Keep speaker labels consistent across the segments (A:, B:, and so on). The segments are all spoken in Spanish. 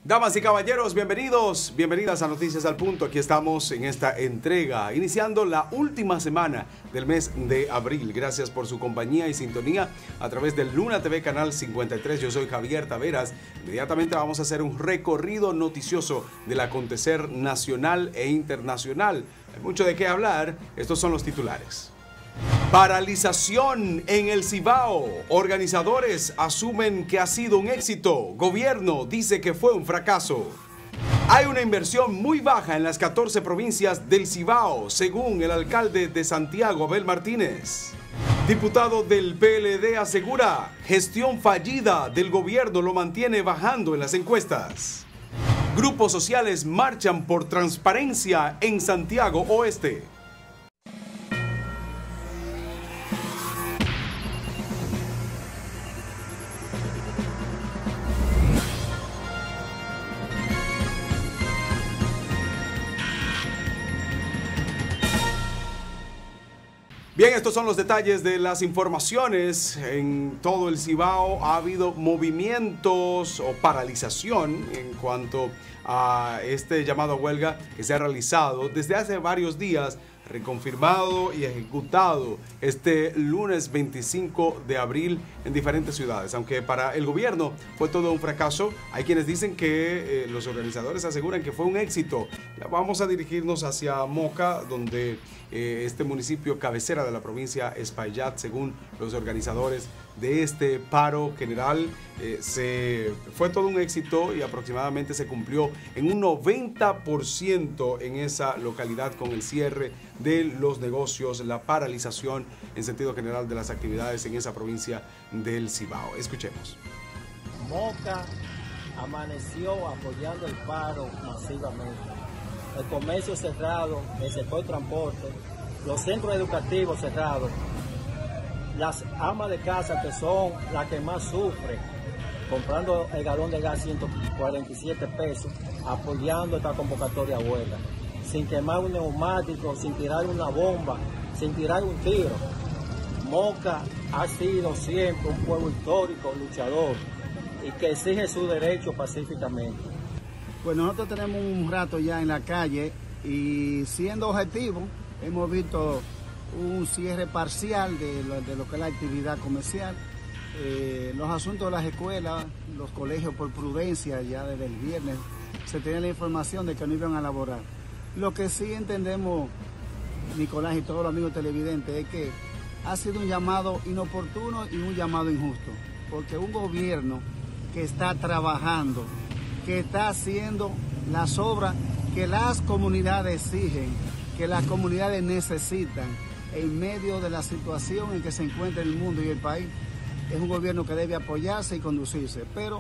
A: Damas y caballeros, bienvenidos, bienvenidas a Noticias al Punto. Aquí estamos en esta entrega, iniciando la última semana del mes de abril. Gracias por su compañía y sintonía a través del Luna TV Canal 53. Yo soy Javier Taveras. Inmediatamente vamos a hacer un recorrido noticioso del acontecer nacional e internacional. Hay mucho de qué hablar. Estos son los titulares. Paralización en el Cibao. Organizadores asumen que ha sido un éxito. Gobierno dice que fue un fracaso. Hay una inversión muy baja en las 14 provincias del Cibao, según el alcalde de Santiago, Abel Martínez. Diputado del PLD asegura, gestión fallida del gobierno lo mantiene bajando en las encuestas. Grupos sociales marchan por transparencia en Santiago Oeste. Bien, estos son los detalles de las informaciones. En todo el Cibao ha habido movimientos o paralización en cuanto a este llamado a huelga que se ha realizado desde hace varios días, reconfirmado y ejecutado este lunes 25 de abril en diferentes ciudades. Aunque para el gobierno fue todo un fracaso, hay quienes dicen que los organizadores aseguran que fue un éxito. Vamos a dirigirnos hacia Moca, donde este municipio cabecera de la provincia Espaillat, según los organizadores de este paro general, fue todo un éxito y aproximadamente se cumplió en un 90% en esa localidad con el cierre de los negocios, la paralización en sentido general de las actividades en esa provincia del Cibao. Escuchemos.
B: Moca amaneció apoyando el paro masivamente. El comercio cerrado, el sector transporte, los centros educativos cerrados, las amas de casa que son las que más sufren, comprando el galón de gas 147 pesos, apoyando esta convocatoria a huelga, sin quemar un neumático, sin tirar una bomba, sin tirar un tiro. Moca ha sido siempre un pueblo histórico, luchador, y que exige su derecho pacíficamente.
C: Pues nosotros tenemos un rato ya en la calle y siendo objetivos, hemos visto un cierre parcial de lo que es la actividad comercial. Los asuntos de las escuelas, los colegios por prudencia, ya desde el viernes se tenía la información de que no iban a laborar. Lo que sí entendemos, Nicolás y todos los amigos televidentes, es que ha sido un llamado inoportuno y un llamado injusto, porque un gobierno que está trabajando, que está haciendo las obras que las comunidades exigen, que las comunidades necesitan en medio de la situación en que se encuentra el mundo y el país, es un gobierno que debe apoyarse y conducirse, pero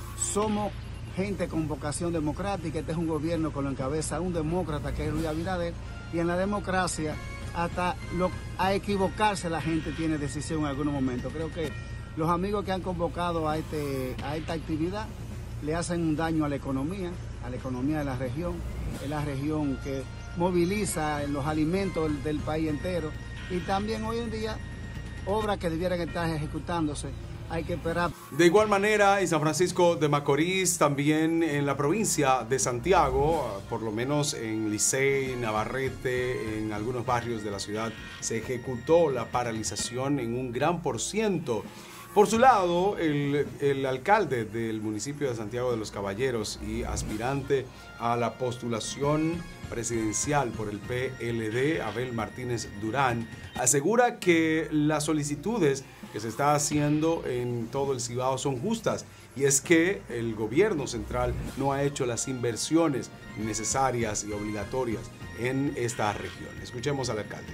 C: somos gente con vocación democrática. Este es un gobierno que lo encabeza un demócrata que es Luis Abinader, y en la democracia hasta a equivocarse la gente tiene decisión en algunos momentos. Creo que los amigos que han convocado a esta actividad le hacen un daño a la economía de la región. Es la región que moviliza los alimentos del país entero, y también hoy en día obras que debieran estar ejecutándose hay que esperar.
A: De igual manera, en San Francisco de Macorís, también en la provincia de Santiago, por lo menos en Licey, Navarrete, en algunos barrios de la ciudad, se ejecutó la paralización en un gran %. Por su lado, el alcalde del municipio de Santiago de los Caballeros y aspirante a la postulación presidencial por el PLD, Abel Martínez Durán, asegura que las solicitudes que se está haciendo en todo el Cibao son justas, y es que el gobierno central no ha hecho las inversiones necesarias y obligatorias en esta región. Escuchemos al alcalde.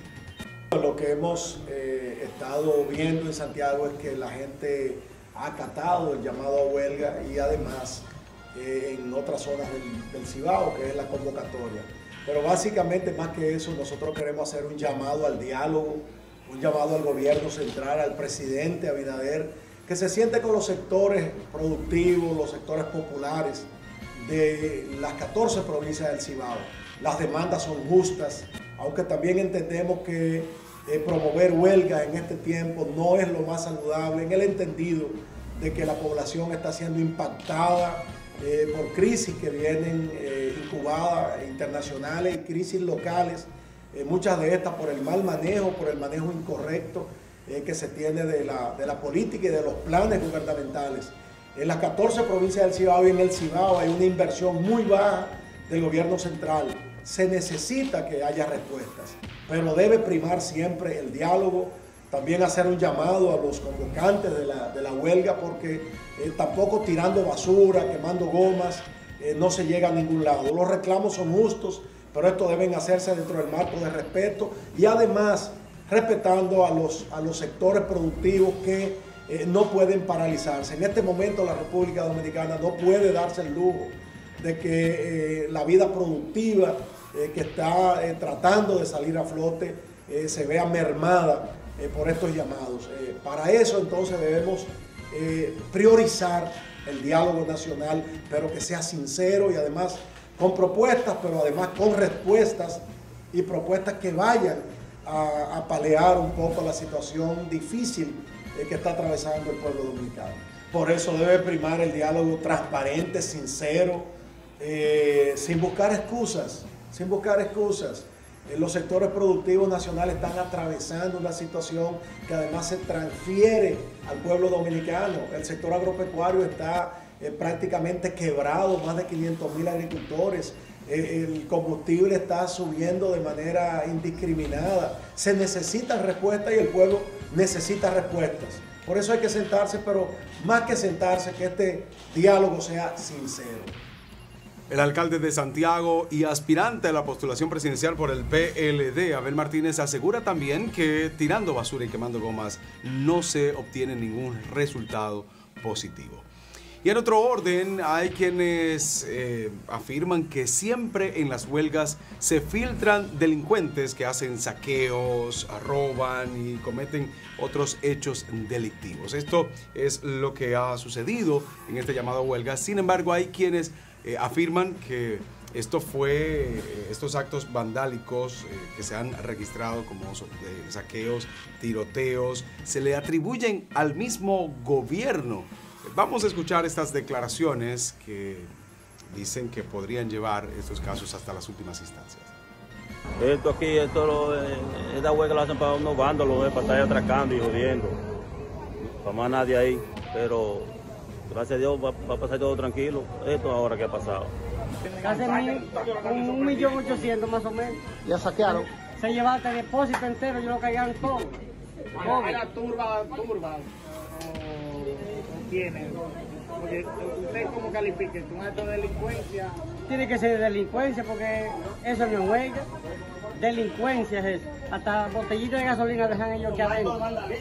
D: Lo que hemos estado viendo en Santiago es que la gente ha acatado el llamado a huelga, y además en otras zonas del Cibao, que es la convocatoria. Pero básicamente, más que eso, nosotros queremos hacer un llamado al diálogo, un llamado al gobierno central, al presidente Abinader, que se siente con los sectores productivos, los sectores populares de las 14 provincias del Cibao. Las demandas son justas, aunque también entendemos que promover huelga en este tiempo no es lo más saludable, en el entendido de que la población está siendo impactada por crisis que vienen incubadas internacionales y crisis locales, muchas de estas por el mal manejo, por el manejo incorrecto que se tiene de la política y de los planes gubernamentales. En las 14 provincias del Cibao y en el Cibao hay una inversión muy baja del gobierno central. Se necesita que haya respuestas, pero debe primar siempre el diálogo. También hacer un llamado a los convocantes de la huelga, porque tampoco tirando basura, quemando gomas, no se llega a ningún lado. Los reclamos son justos, pero esto deben hacerse dentro del marco de respeto y además respetando a los sectores productivos que no pueden paralizarse. En este momento la República Dominicana no puede darse el lujo de que la vida productiva que está tratando de salir a flote se vea mermada por estos llamados. Para eso entonces debemos priorizar el diálogo nacional, pero que sea sincero y además con propuestas, pero además con respuestas y propuestas que vayan a paliar un poco la situación difícil que está atravesando el pueblo dominicano. Por eso debe primar el diálogo transparente, sincero, sin buscar excusas, Los sectores productivos nacionales están atravesando una situación que además se transfiere al pueblo dominicano. El sector agropecuario está prácticamente quebrado, más de 500.000 agricultores. El combustible está subiendo de manera indiscriminada. Se necesitan respuestas y el pueblo necesita respuestas. Por eso hay que sentarse, pero más que sentarse, que este diálogo sea sincero.
A: El alcalde de Santiago y aspirante a la postulación presidencial por el PLD, Abel Martínez, asegura también que tirando basura y quemando gomas no se obtiene ningún resultado positivo. Y en otro orden, hay quienes afirman que siempre en las huelgas se filtran delincuentes que hacen saqueos, roban y cometen otros hechos delictivos. Esto es lo que ha sucedido en este llamado huelga. Sin embargo, hay quienes afirman que estos actos vandálicos que se han registrado como saqueos, tiroteos, se le atribuyen al mismo gobierno. Vamos a escuchar estas declaraciones que dicen que podrían llevar estos casos hasta las últimas instancias.
E: Esta huelga la hacen para unos vándalos, para estar atracando y jodiendo. Para más nadie ahí, pero gracias a Dios va a pasar todo tranquilo. Esto ahora que ha pasado.
F: Casi 1.800.000 más o menos.
C: ¿Ya saquearon?
F: Se llevaron el depósito entero, yo lo cargaron todo.
G: ¿Era turba? ¿Quiénes? Porque ¿usted cómo califica? ¿Es un acto de delincuencia?
F: Tiene que ser delincuencia porque eso no es huelga. Delincuencia es eso. Hasta botellitas de gasolina dejan ellos aquí adentro.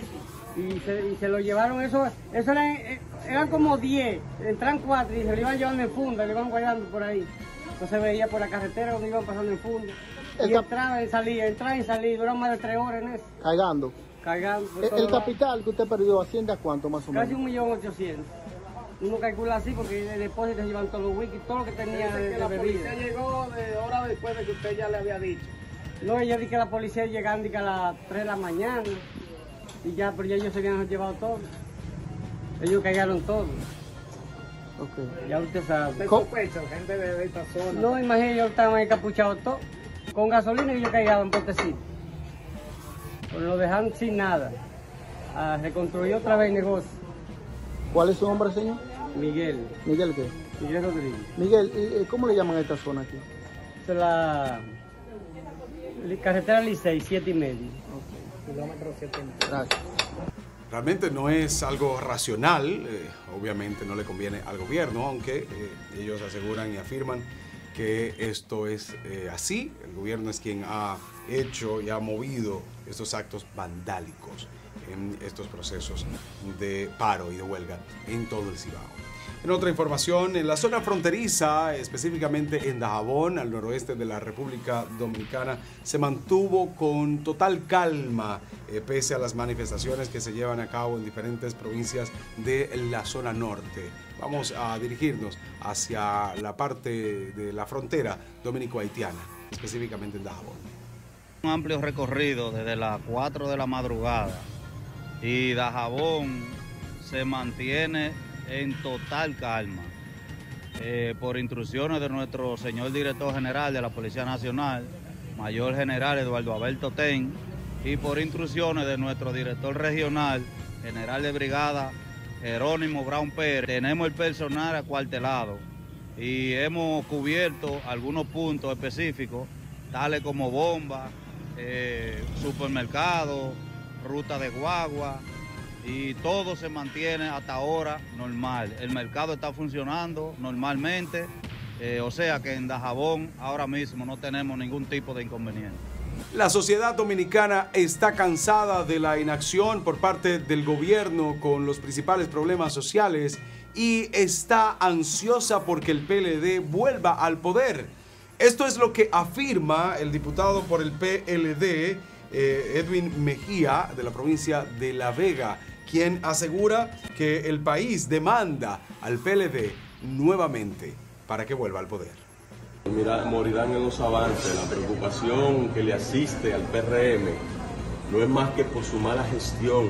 F: Y se lo llevaron, eso eran como 10, entran 4 y se lo iban llevando en funda, le iban guardando por ahí. No se veía por la carretera donde iban pasando en funda. Y entraban y salían, duraron más de 3 horas en eso. Cargando.
C: El capital que usted perdió, ¿asciende a cuánto más o menos?
F: Casi 1.800.000. Uno calcula así porque de depósito se llevan todos los wikis, todo lo que tenía de
G: la
F: bebida.
G: Policía llegó de hora después de que usted ya le había dicho.
F: No, ella dice que la policía llegando a las 3 de la mañana. Y ya, pero ya ellos se habían llevado todo. Ellos cargaron todo.
C: Okay.
F: Ya usted sabe.
G: ¿Usted sospecha, gente de esta zona?
F: No, imagínate, ellos estaban encapuchados todos. Con gasolina y ellos cargaban potecitos. Pero lo dejaron sin nada. A reconstruir otra vez el negocio.
C: ¿Cuál es su nombre, señor?
F: Miguel.
C: ¿Miguel qué?
F: Miguel Rodríguez.
C: Miguel, ¿cómo le llaman a esta zona aquí?
F: Es la carretera Licey, 7.5.
G: Kilómetro 7.
C: Gracias.
A: Realmente no es algo racional, obviamente no le conviene al gobierno, aunque ellos aseguran y afirman que esto es así. El gobierno es quien ha hecho y ha movido estos actos vandálicos en estos procesos de paro y de huelga en todo el Cibao. En otra información, en la zona fronteriza, específicamente en Dajabón, al noroeste de la República Dominicana, se mantuvo con total calma, pese a las manifestaciones que se llevan a cabo en diferentes provincias de la zona norte. Vamos a dirigirnos hacia la parte de la frontera dominico-haitiana, específicamente en Dajabón.
H: Un amplio recorrido desde las 4 de la madrugada y Dajabón se mantiene en total calma. por instrucciones de nuestro señor director general de la Policía Nacional, Mayor General Eduardo Alberto Ten, y por instrucciones de nuestro director regional, general de brigada Jerónimo Brown Pérez, tenemos el personal acuartelado y hemos cubierto algunos puntos específicos, tales como bombas, supermercados, ruta de guagua, y todo se mantiene hasta ahora normal. El mercado está funcionando normalmente, o sea que en Dajabón ahora mismo no tenemos ningún tipo de inconveniente.
A: La sociedad dominicana está cansada de la inacción por parte del gobierno con los principales problemas sociales y está ansiosa porque el PLD vuelva al poder. Esto es lo que afirma el diputado por el PLD, Edwin Mejía, de la provincia de La Vega, quien asegura que el país demanda al PLD nuevamente para que vuelva al poder.
I: Morirán en los avances. La preocupación que le asiste al PRM no es más que por su mala gestión,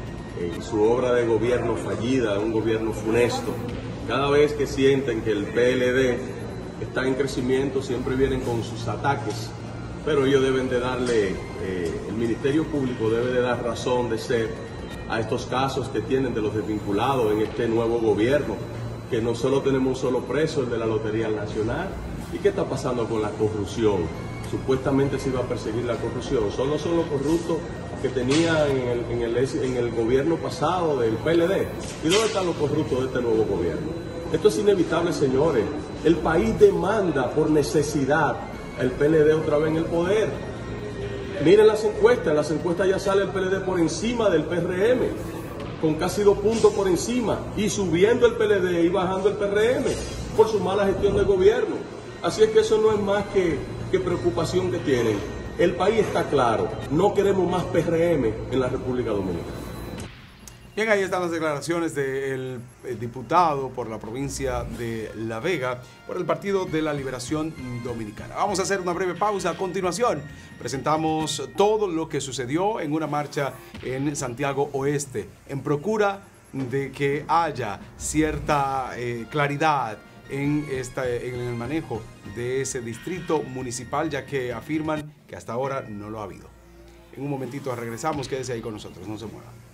I: su obra de gobierno fallida, un gobierno funesto. Cada vez que sienten que el PLD está en crecimiento, siempre vienen con sus ataques, pero ellos deben de darle, el Ministerio Público debe de dar razón de ser a estos casos que tienen de los desvinculados en este nuevo gobierno, que no solo tenemos un solo preso, el de la Lotería Nacional. ¿Y qué está pasando con la corrupción? Supuestamente se iba a perseguir la corrupción. Solo son los corruptos que tenían en el gobierno pasado del PLD. ¿Y dónde están los corruptos de este nuevo gobierno? Esto es inevitable, señores. El país demanda por necesidad el PLD otra vez en el poder. Miren las encuestas ya sale el PLD por encima del PRM, con casi 2 puntos por encima, y subiendo el PLD y bajando el PRM por su mala gestión de gobierno. Así es que eso no es más que preocupación que tienen. El país está claro, no queremos más PRM en la República Dominicana.
A: Bien, ahí están las declaraciones del diputado por la provincia de La Vega por el Partido de la Liberación Dominicana. Vamos a hacer una breve pausa. A continuación, presentamos todo lo que sucedió en una marcha en Santiago Oeste, en procura de que haya cierta claridad en el manejo de ese distrito municipal, ya que afirman que hasta ahora no lo ha habido. En un momentito regresamos, quédese ahí con nosotros, no se mueva.